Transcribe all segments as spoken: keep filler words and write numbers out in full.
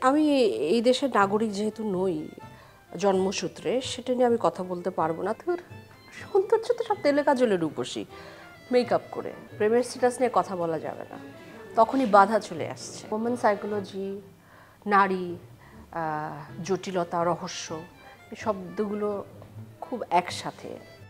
আমি এই দেশের নাগরিক যেহেতু নই জন্মসূত্রে, সেটা নিয়ে আমি কথা বলতে পারবো না। তোর সৌন্দর্য তো সব তেলে কাজলে রূপসী, মেকআপ করে প্রেমের স্ট্যাটাস নিয়ে কথা বলা যাবে না, তখনই বাধা চলে আসছে। ওমেন সাইকোলজি, নারী, জটিলতা, রহস্য, এই শব্দগুলো খুব একসাথে।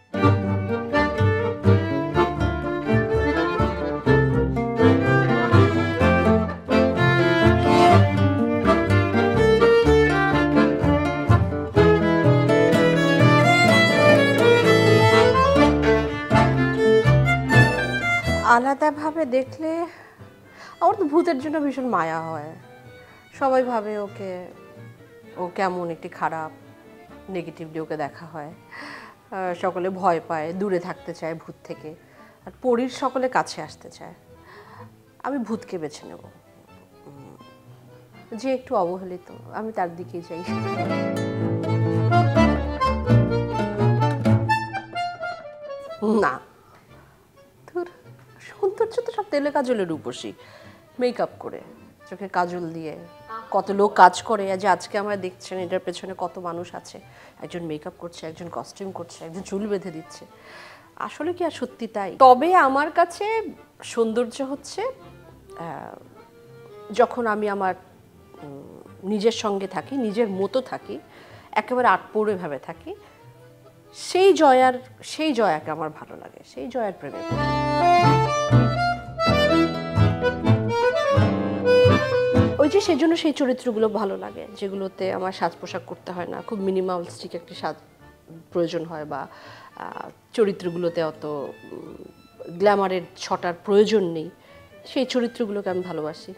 আলাদাভাবে দেখলে আমার তো ভূতের জন্য ভীষণ মায়া হয়। সবাই ভাবে ওকে ও কেমন একটি খারাপ, নেগেটিভলি ওকে দেখা হয়, সকলে ভয় পায়, দূরে থাকতে চায় ভূত থেকে, আর পরীর সকলে কাছে আসতে চায়। আমি ভূতকে বেছে নেব, যে একটু অবহেলিত আমি তার দিকেই যাই। না, তোর সৌন্দর্য তো সব তেলে কাজলে রূপসী, মেকআপ করে, চোখে কাজল দিয়ে কত লোক কাজ করে। যে আজকে আমরা দেখছেন এটার পেছনে কত মানুষ আছে, একজন মেকআপ করছে, একজন কস্টিউম করছে, একজন চুল বেঁধে দিচ্ছে। আসলে কি আর সত্যি তাই? তবে আমার কাছে সৌন্দর্য হচ্ছে যখন আমি আমার নিজের সঙ্গে থাকি, নিজের মতো থাকি, একেবারে আটপৌরে ভাবে থাকি, সেই জয়ার সেই জয়াকে আমার ভালো লাগে, সেই জয়ার প্রেমে। ওই যে সেজন্য সেই চরিত্রগুলো ভালো লাগে, যেগুলোতে আমার সাজ পোশাক করতে হয় না, খুব মিনিমালিস্টিক একটি সাজ প্রয়োজন হয়, বা চরিত্রগুলোতে অত গ্ল্যামারের ছটার প্রয়োজন নেই, সেই চরিত্রগুলোকে আমি ভালোবাসি।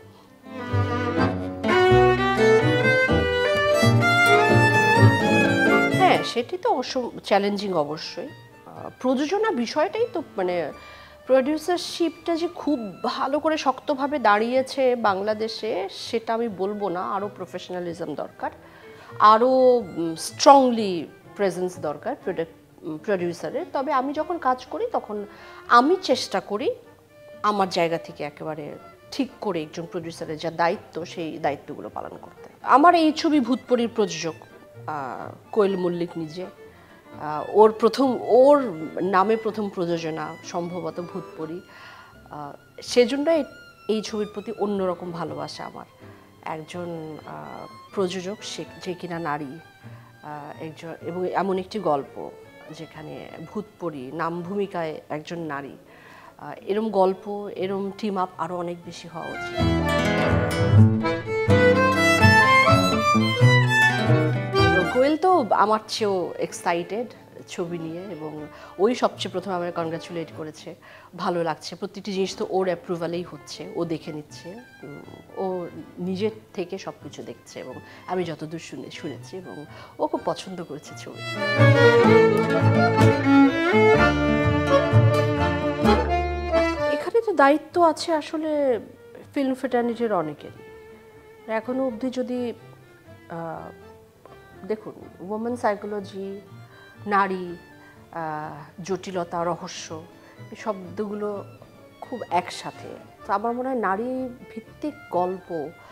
হ্যাঁ, সেটি তো চ্যালেঞ্জিং অবশ্যই। প্রযোজনা বিষয়টাই তো, মানে প্রডিউসারশিপটা যে খুব ভালো করে শক্তভাবে দাঁড়িয়েছে বাংলাদেশে, সেটা আমি বলবো না। আরও প্রফেশনালিজম দরকার, আরও স্ট্রংলি প্রেজেন্স দরকার প্রডিউসারের। তবে আমি যখন কাজ করি তখন আমি চেষ্টা করি আমার জায়গা থেকে একেবারে ঠিক করে একজন প্রডিউসারের যা দায়িত্ব, সেই দায়িত্বগুলো পালন করতে। আমার এই ছবি ভূতপরীর প্রযোজক কোয়েল মল্লিক নিজে, ওর প্রথম ওর নামে প্রথম প্রযোজনা সম্ভবত ভূতপরী, সেজন্য এই ছবির প্রতি অন্যরকম ভালোবাসা আমার। একজন প্রযোজক সে যে কিনা নারী, একজন, এবং এমন একটি গল্প যেখানে ভূতপরী নাম ভূমিকায় একজন নারী, এরম গল্প, এরম টিম আপ আরও অনেক বেশি হওয়া উচিত। কোয়েল তো আমার চেয়েও এক্সাইটেড ছবি নিয়ে, এবং ওই সবচেয়ে প্রথমে আমার কনগ্রাচুলেট করেছে। ভালো লাগছে, প্রতিটি জিনিস তো ওর অ্যাপ্রুভালেই হচ্ছে, ও দেখে নিচ্ছে, ও নিজের থেকে সব কিছু দেখছে, এবং আমি যতদূর শুনে শুনেছি এবং ও খুব পছন্দ করেছে ছবি। এখানে তো দায়িত্ব আছে আসলে ফিল্ম ফ্রেটার্নিটির অনেকেরই। এখনো অবধি যদি দেখুন, ওমেন সাইকোলজি, নারী, জটিলতা, রহস্য, এই শব্দগুলো খুব একসাথে। তো আমার মনে হয় নারী ভিত্তিক গল্প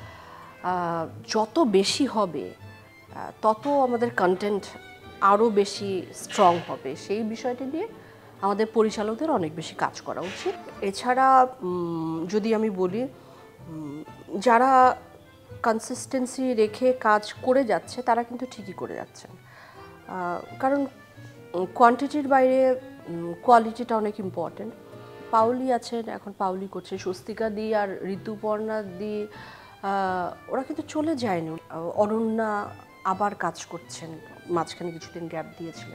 যত বেশি হবে, তত আমাদের কন্টেন্ট আরও বেশি স্ট্রং হবে। সেই বিষয়টি নিয়ে আমাদের পরিচালকদের অনেক বেশি কাজ করা উচিত। এছাড়া যদি আমি বলি, যারা কনসিস্টেন্সি রেখে কাজ করে যাচ্ছে তারা কিন্তু ঠিকই করে যাচ্ছেন, কারণ কোয়ান্টিটির বাইরে কোয়ালিটিটা অনেক ইম্পর্টেন্ট। পাউলি আছেন, এখন পাউলি করছে, স্বস্তিকা দি আর ঋতুপর্ণা দি, ওরা কিন্তু চলে যায়নি। অনন্যা আবার কাজ করছেন, মাঝখানে কিছুদিন গ্যাপ দিয়েছিলেন।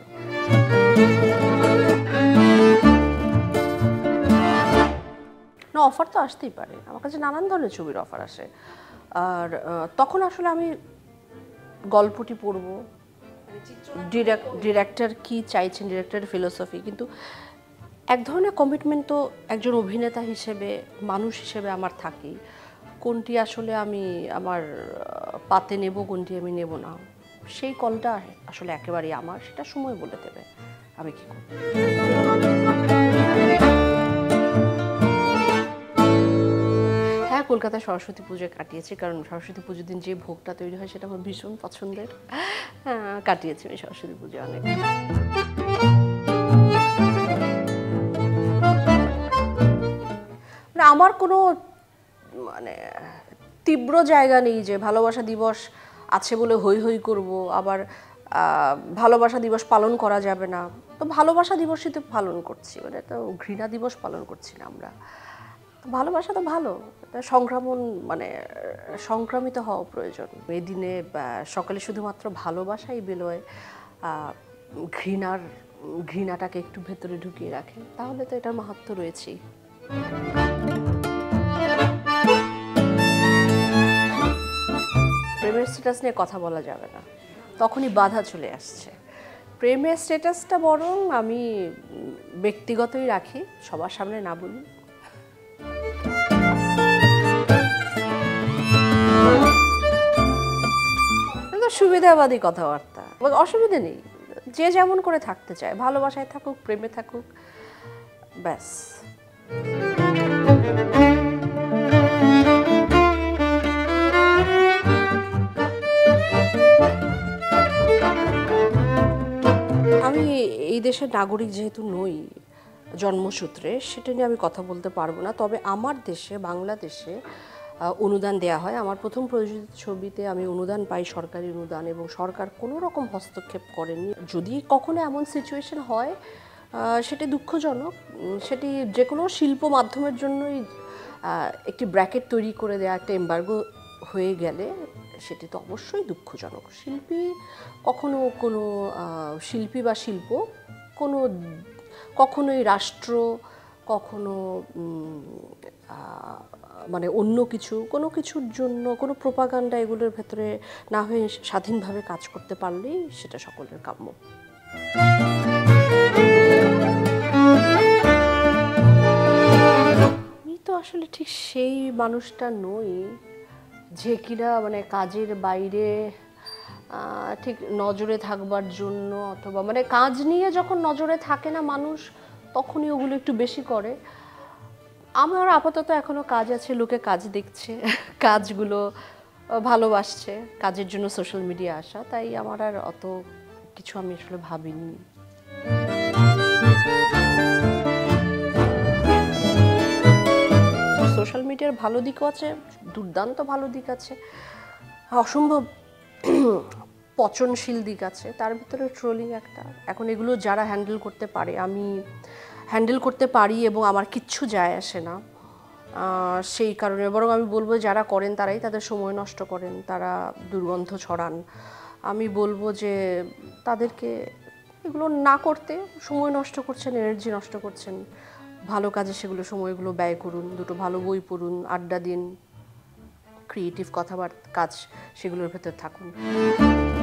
না, অফার তো আসতেই পারে, আমার কাছে নানান ধরনের ছবির অফার আসে, আর তখন আসলে আমি গল্পটি পড়ব, ডিরেক্টর কি চাইছেন, ডিরেক্টরের ফিলোসফি। কিন্তু এক ধরনের কমিটমেন্ট তো একজন অভিনেতা হিসেবে, মানুষ হিসেবে আমার থাকেই। কোনটি আসলে আমি আমার পাতে নেব, কোনটি আমি নেব না, সেই কলটা আসলে একেবারেই আমার, সেটা সময় বলে দেবে আমি কি করব। হ্যাঁ, কলকাতায় সরস্বতী পুজো কাটিয়েছি, কারণ সরস্বতী পুজোর দিন যে ভোগটা তৈরি হয় সেটা আমার ভীষণ পছন্দের। হ্যাঁ, কাটিয়েছি আমি সরস্বতী পুজো অনেক। মানে আমার কোনো মানে তীব্র জায়গা নেই যে ভালোবাসা দিবস আছে বলে হই হই করব, আবার ভালোবাসা দিবস পালন করা যাবে না। তো ভালোবাসা দিবসই তো পালন করছি, মানে তো ঘৃণা দিবস পালন করছি না আমরা। ভালোবাসা তো ভালো, সংক্রমণ মানে সংক্রামিত হওয়া প্রয়োজন। এই দিনে সকালে শুধুমাত্র ভালোবাসাই বেরোয়, ঘৃণার ঘৃণাটাকে একটু ভেতরে ঢুকিয়ে রাখে, তাহলে তো এটার মাহাত্ম্য রয়েছেই। প্রেমের স্ট্যাটাস নিয়ে কথা বলা যাবে না, তখনই বাধা চলে আসছে। প্রেমের স্ট্যাটাসটা বরং আমি ব্যক্তিগতই রাখি, সবার সামনে না বলি। সুবিধাবাদী কথাবার্তা, অসুবিধা নেই, যে যেমন করে থাকতে চায়, ভালোবাসায় থাকুক, প্রেমে থাকুক, ব্যাস। আমি এই দেশের নাগরিক যেহেতু নই জন্মসূত্রে, সেটা নিয়ে আমি কথা বলতে পারবো না। তবে আমার দেশে, বাংলাদেশে অনুদান দেয়া হয়। আমার প্রথম প্রযোজিত ছবিতে আমি অনুদান পাই, সরকারি অনুদান, এবং সরকার কোনো রকম হস্তক্ষেপ করেনি। যদি কখনো এমন সিচুয়েশন হয় সেটি দুঃখজনক, সেটি যে কোনো শিল্প মাধ্যমের জন্যই একটি ব্র্যাকেট তৈরি করে দেওয়া, একটা এমবার্গো হয়ে গেলে সেটি তো অবশ্যই দুঃখজনক। শিল্পী কখনো কোনো শিল্পী বা শিল্প কোনো কখনোই রাষ্ট্র, কখনো মানে অন্য কিছু কোনো কিছুর জন্য, কোনো প্রোপাগান্ডা এগুলোর ভেতরে না হয়ে স্বাধীনভাবে কাজ করতে পারলেই সেটা সকলের কাম্য। আমি তো আসলে ঠিক সেই মানুষটা নই যে কিনা মানে কাজের বাইরে ঠিক নজরে থাকবার জন্য, অথবা মানে কাজ নিয়ে যখন নজরে থাকে না মানুষ, তখনই ওগুলো একটু বেশি করে। আমার আপাতত এখনো কাজ আছে, লোকে কাজ দেখছে, কাজগুলো ভালোবাসছে, কাজের জন্য সোশ্যাল মিডিয়া আসা, তাই আমার আর অত কিছু আমি আসলে ভাবিনি। সোশ্যাল মিডিয়ার ভালো দিকও আছে, দুর্দান্ত ভালো দিক আছে, অসম্ভব পচনশীল দিক আছে, তার ভিতরে ট্রোলিং একটা। এখন এগুলো যারা হ্যান্ডেল করতে পারে, আমি হ্যান্ডেল করতে পারি এবং আমার কিচ্ছু যায় আসে না, সেই কারণে বরং আমি বলবো যারা করেন তারাই তাদের সময় নষ্ট করেন, তারা দুর্গন্ধ ছড়ান। আমি বলবো যে তাদেরকে এগুলো না করতে, সময় নষ্ট করছেন, এনার্জি নষ্ট করছেন, ভালো কাজে সেগুলো সময়গুলো ব্যয় করুন, দুটো ভালো বই পড়ুন, আড্ডা দিন, ক্রিয়েটিভ কথাবার্তা কাজ সেগুলোর ভেতর থাকুন।